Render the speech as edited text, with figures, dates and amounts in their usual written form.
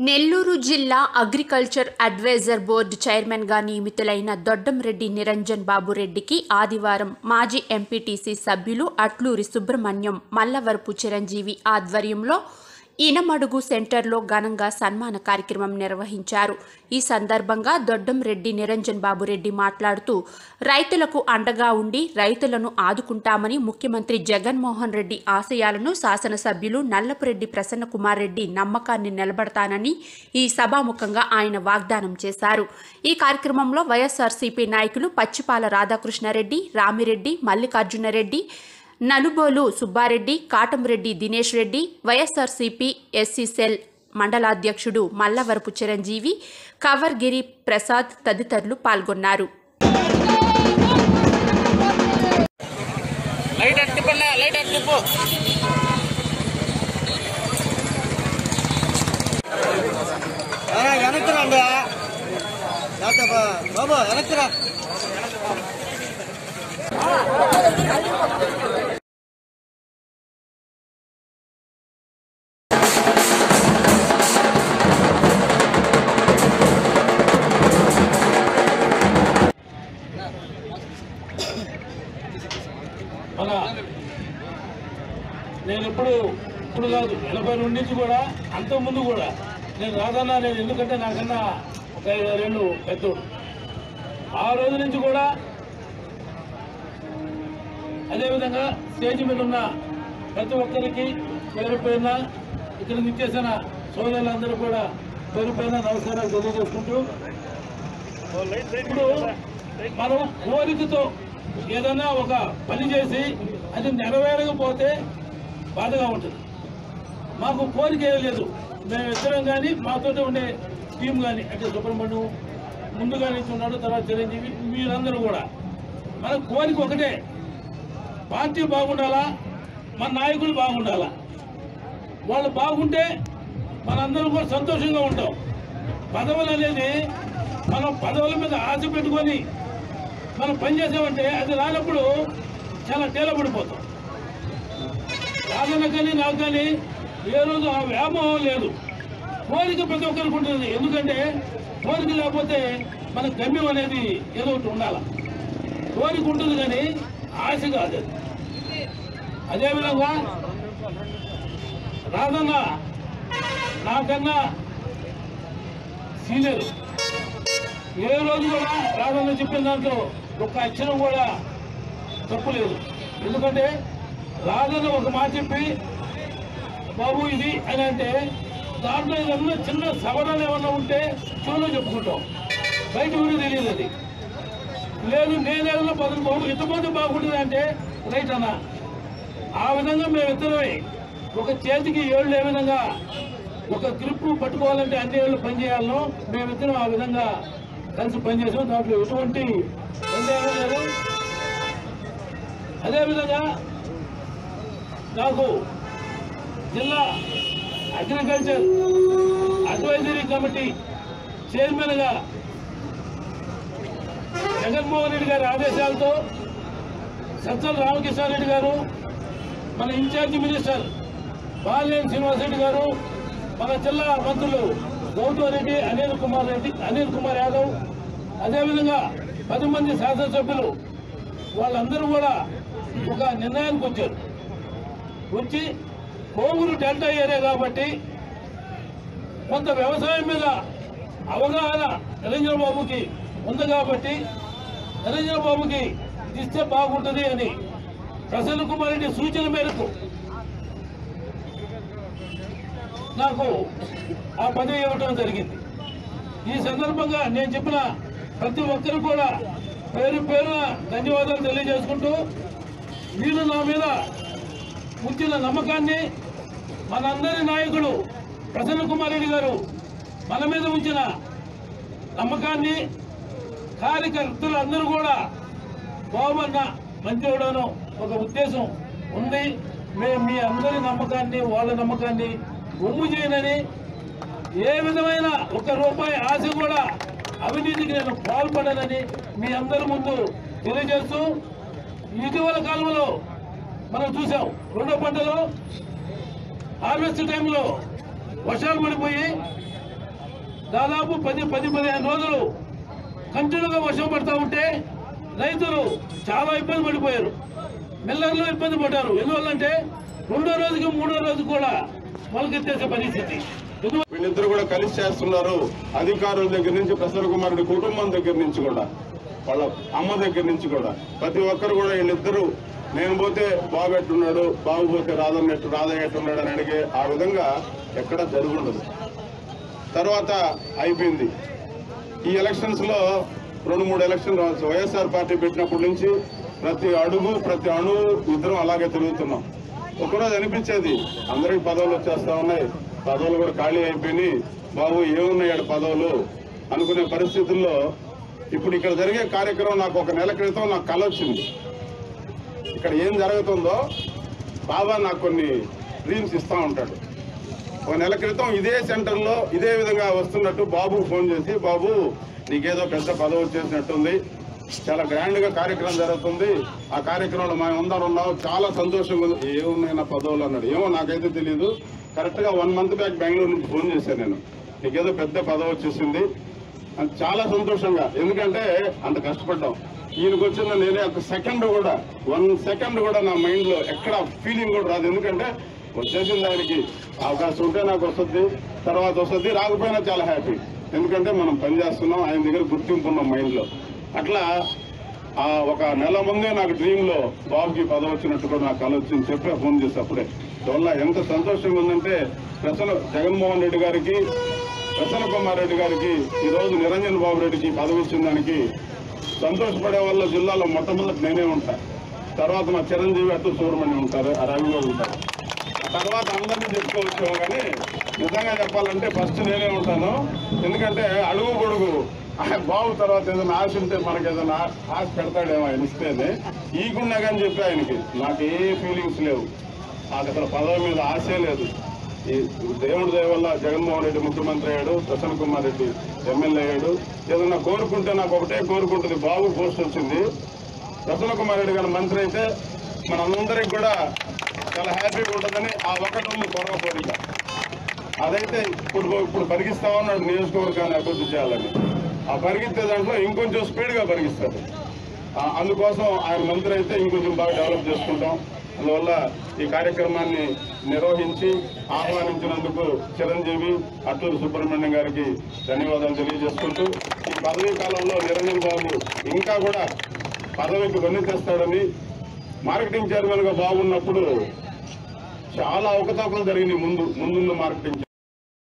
నెల్లూరు జిల్లా agriculture advisor board చైర్మన్గా నియమితులైన దొడ్డంరెడ్డి నిరంజన్ బాబురెడ్డికి ఆదివారం మాజీ ఎంపీటీసీ సభ్యులు అట్లూరి సుబ్రహ్మణ్యం, మల్లవరపు చిరంజీవి ఆధ్వర్యంలో ఇనమడుగు సెంటర్లో ఘనంగా సన్మాన కార్యక్రమం నిర్వహించారు. ఈ సందర్భంగా దొడ్డంరెడ్డి నిరంజన్ బాబురెడ్డి మాట్లాడుతూ, రైతులకు అండగా ఉండి రైతులను ఆదుకుంటామని ముఖ్యమంత్రి జగన్మోహన్ రెడ్డి ఆశయాలను శాసనసభ్యులు నల్లపురెడ్డి ప్రసన్నకుమార్ రెడ్డి నమ్మకాన్ని నిలబడతానని ఈ సభాముఖంగా ఆయన వాగ్దానం చేశారు. ఈ కార్యక్రమంలో వైఎస్ఆర్సీపీ నాయకులు పచ్చిపాల రాధాకృష్ణారెడ్డి, రామిరెడ్డి, మల్లికార్జునరెడ్డి, నలుబోలు సుబ్బారెడ్డి, కాటంరెడ్డి దినేష్ రెడ్డి, వైఎస్ఆర్సీపీ ఎస్సీ సెల్ మండలాధ్యక్షుడు మల్లవరపు చిరంజీవి, కవర్గిరి ప్రసాద్ తదితరులు పాల్గొన్నారు. నేను ఇప్పుడు కాదు 82 నుంచి కూడా అంతకుముందు కూడా నేను రాదన్నా, నేను ఎందుకంటే నాకన్నా ఒక 5-6 పెద్దోడు. ఆ రోజు నుంచి కూడా అదేవిధంగా స్టేజ్ మీద ఉన్న ప్రతి ఒక్కరికి పేరు పైన ఇక్కడ నిచ్చేసిన సోదరులందరూ కూడా పేరు పైన నమస్కారాలు తెలియజేసుకుంటూ, ఇప్పుడు మనం కోరికతో ఏదైనా ఒక పని చేసి అది నెరవేరకపోతే బాధగా ఉంటుంది. మాకు కోరిక ఏం లేదు. మేమిద్దరం కానీ మాతో ఉండే టీం కానీ, అంటే సుబ్రహ్మణ్యం ముందుగా నుంచి ఉన్నాడు, తర్వాత చిరంజీవి, మీరందరూ కూడా మన కోరిక ఒకటే, పార్టీ బాగుండాలా, మన నాయకులు బాగుండాలా. వాళ్ళు బాగుంటే మనందరం కూడా సంతోషంగా ఉంటాం. పదవులు అనేది మనం పదవుల మీద ఆశ పెట్టుకొని మనం పనిచేసామంటే అది రానప్పుడు చాలా తేలబడిపోతాం. రాజన్న కానీ నాకు కానీ ఏ రోజు ఆ వ్యామోహం లేదు. కోరిక ప్రతి ఒక్కరికి ఉంటుంది. ఎందుకంటే కోరిక లేకపోతే మన గమ్యం అనేది ఏదో ఒకటి ఉండాలి. కోరిక ఉంటుంది కానీ ఆశ కాదు. అదేవిధంగా రాజన్న నాకన్నా సీనియర్. ఏ రోజు కూడా రాజన్న చెప్పిన దాంట్లో ఒక్క అక్షరం కూడా తప్పు లేదు. ఎందుకంటే రాజన్న ఒక మాట చెప్పి బాబు ఇది అని అంటే దాంట్లో ఏదన్నా చిన్న సవరణలు ఏమన్నా ఉంటే చెవులో చెప్పుకుంటాం, బయట కూడా తెలియదు. అది లేదు నేనేదన్నా పదవి బాబు ఎంతమంది బాగుంటుంది అంటే రైట్ అన్న. ఆ విధంగా మేమిద్దరమే ఒక చేతికి ఏళ్ళు ఏ విధంగా ఒక గ్రిప్ పట్టుకోవాలంటే అన్ని ఏళ్ళు పనిచేయాలను మేమిద్దరం ఆ విధంగా కలిసి పనిచేసాం. దాంట్లో ఎటువంటి సందేహం లేదు. అదేవిధంగా నాకు జిల్లా అగ్రికల్చర్ అడ్వైజరీ కమిటీ చైర్మన్గా జగన్మోహన్ రెడ్డి గారి ఆదేశాలతో సజ్జల రామకృష్ణారెడ్డి గారు, మన ఇన్ఛార్జి మినిస్టర్ బాలినేని శ్రీనివాసరెడ్డి గారు, మన జిల్లా మంత్రులు గౌతమ్ రెడ్డి, అనిల్ కుమార్ యాదవ్, అదేవిధంగా 10 మంది శాసనసభ్యులు వాళ్ళందరూ కూడా ఒక నిర్ణయానికి వచ్చారు. వచ్చి కోవూరు డెల్టా ఏరియా కాబట్టి కొంత వ్యవసాయం మీద అవగాహన నిరంజన్ బాబుకి ఉంది కాబట్టి నిరంజన్ బాబుకి ఇస్తే బాగుంటుంది అని ప్రసన్న కుమార్ రెడ్డి సూచన మేరకు నాకు ఆ పదవి ఇవ్వటం జరిగింది. ఈ సందర్భంగా నేను చెప్పిన ప్రతి ఒక్కరు కూడా పేరు పేరున ధన్యవాదాలు తెలియజేసుకుంటూ, వీళ్ళు నా మీద ఉంచిన నమ్మకాన్ని, మనందరి నాయకుడు ప్రసన్న కుమార్ రెడ్డి గారు మన మీద ఉంచిన నమ్మకాన్ని కార్యకర్తలు అందరూ కూడా బాబన్న మంచివాడను ఒక ఉద్దేశం ఉంది. మేము మీ అందరి నమ్మకాన్ని, వాళ్ళ నమ్మకాన్ని ఒమ్ము చేయనని, ఏ విధమైన ఒక్క రూపాయి ఆశ కూడా అవినీతికి నేను పాల్పడనని మీ అందరి ముందు తెలియజేస్తూ, ఇటీవల కాలంలో మనం చూసాం 2వ పంటలో హార్వెస్ట్ టైంలో వర్షాలు పడిపోయి దాదాపు 10-15 రోజులు కంటిన్యూగా వర్షం పడతా ఉంటే రైతులు చాలా ఇబ్బంది పడిపోయారు, మిల్లర్లు ఇబ్బంది పడ్డారు. ఎందువల్లంటే రెండో రోజుకి మూడో రోజు కూడా మొలకెత్తేసే పరిస్థితి. వీళ్ళిద్దరు కూడా కలిసి చేస్తున్నారు. అధికారుల దగ్గర నుంచి ప్రసన్న కుమార్ రెడ్డి కుటుంబం దగ్గర నుంచి కూడా, వాళ్ళ అమ్మ దగ్గర నుంచి కూడా ప్రతి ఒక్కరు కూడా వీళ్ళిద్దరూ నేను పోతే బాబు ఎట్టున్నాడు, బాబు పోతే రాధయ్య ఎట్టున్నాడు అని అడిగే ఆ విధంగా ఎక్కడ జరుగుండదు. తర్వాత అయిపోయింది. ఈ ఎలక్షన్స్ లో 2-3 ఎలక్షన్ వైఎస్ఆర్ పార్టీ పెట్టినప్పటి నుంచి ప్రతి అడుగు ప్రతి అణువు ఇద్దరం అలాగే తిరుగుతున్నాం. ఒకరోజు అనిపించేది అందరికి పదవులు వచ్చేస్తా ఉన్నాయి, పదవులు కూడా ఖాళీ అయిపోయినాయి, బాబు ఏమున్నాయి పదవులు అనుకునే పరిస్థితుల్లో ఇప్పుడు ఇక్కడ జరిగే కార్యక్రమం నాకు 1 నెల క్రితం నాకు కల వచ్చింది. ఇక్కడ ఏం జరుగుతుందో బాబా నాకు కొన్ని డ్రీమ్స్ ఇస్తూ ఉంటాడు. 1 నెల క్రితం ఇదే సెంటర్లో ఇదే విధంగా వస్తున్నట్టు బాబు ఫోన్ చేసి, బాబు నీకేదో పెద్ద పదవి వచ్చేసినట్టుంది, చాలా గ్రాండ్ గా కార్యక్రమం జరుగుతుంది, ఆ కార్యక్రమంలో మేము అందరం ఉన్నాం, చాలా సంతోషంగా ఉంది. ఏమున్నాయి నా పదవులు అన్నాడు. ఏమో నాకైతే తెలియదు. కరెక్ట్ గా 1 మంత్ బ్యాక్ బెంగళూరు నుంచి ఫోన్ చేశాను నేను, నీకేదో పెద్ద పదవి వచ్చేసింది. చాలా సంతోషంగా, ఎందుకంటే అంత కష్టపడ్డాం. ఈయనకు వచ్చింది నేనే 1 సెకండ్ కూడా నా మైండ్ లో ఎక్కడ ఫీలింగ్ కూడా రాదు. ఎందుకంటే వచ్చేసింది ఆయనకి, అవకాశం ఉంటే నాకు వస్తుంది, తర్వాత వస్తుంది, రాకపోయినా చాలా హ్యాపీ. ఎందుకంటే మనం పనిచేస్తున్నాం, ఆయన దగ్గర గుర్తింపు ఉన్నాం మైండ్ లో. అట్లా 1 నెల ముందే నాకు డ్రీమ్ లో బాబుకి పదవి వచ్చినట్టు కూడా నాకు కల వచ్చింది. చెప్పే ఫోన్ చేసి అప్పుడే. అందువల్ల ఎంత సంతోషంగా ఉందంటే జగన్మోహన్ రెడ్డి గారికి, ప్రసన్న కుమార్ రెడ్డి గారికి ఈ రోజు నిరంజన్ బాబు రెడ్డికి పదవి ఇచ్చిన దానికి సంతోషపడే వాళ్ళ జిల్లాలో మొట్టమొదటి నేనే ఉంటా. తర్వాత మా చిరంజీవి అట్టు సుబ్రహ్మణ్యం ఉంటారు, ఆ రవి కూడా ఉంటారు. తర్వాత అందరినీ చెప్పుకోవచ్చు, కానీ నిజంగా చెప్పాలంటే ఫస్ట్ నేనే ఉంటాను. ఎందుకంటే అడుగు పొడుగు బాబు తర్వాత ఏదైనా ఆశ ఉంటే మనకి ఏదైనా ఆశ పెడతాడేమో ఆయన ఇస్తేనే, ఈకున్నా కానీ చెప్పి ఆయనకి నాకు ఏ ఫీలింగ్స్ లేవు, నాకు అసలు పదవి మీద ఆశే లేదు. ఈ దేవుడి దయ వల్ల జగన్మోహన్ రెడ్డి ముఖ్యమంత్రి అయ్యాడు, ప్రసన్న కుమార్ రెడ్డి ఎమ్మెల్యే అయ్యాడు. ఏదన్నా కోరుకుంటే నాకు ఒకటే కోరుకుంటుంది, బాబు పోస్ట్ వచ్చింది, ప్రసన్న కుమార్ రెడ్డి గారు మంత్రి అయితే మనందరికి కూడా చాలా హ్యాపీగా ఉంటుందని ఆ ఒకటి ఉంది కొరవ కోరిక. అదైతే ఇప్పుడు పరిగిస్తా ఉన్నాడు నియోజకవర్గాన్ని అభివృద్ధి చేయాలని. ఆ పరిగెత్తే దాంట్లో ఇంకొంచెం స్పీడ్గా పరిగిస్తాడు. అందుకోసం ఆయన మంత్రి అయితే ఇంకొంచెం బాగా డెవలప్ చేసుకుంటాం. అందువల్ల ఈ కార్యక్రమాన్ని నిర్వహించి ఆహ్వానించినందుకు చిరంజీవి అట్లూరి సుబ్రహ్మణ్యం గారికి ధన్యవాదాలు తెలియజేసుకుంటూ, ఈ పదవీ కాలంలో నిరంజన్ బాబు ఇంకా కూడా పదవికి వెన్ను తెస్తాడని, మార్కెటింగ్ చైర్మన్ గా బాగున్నప్పుడు చాలా అవకతవకలు జరిగినాయి. ముందున్న మార్కెటింగ్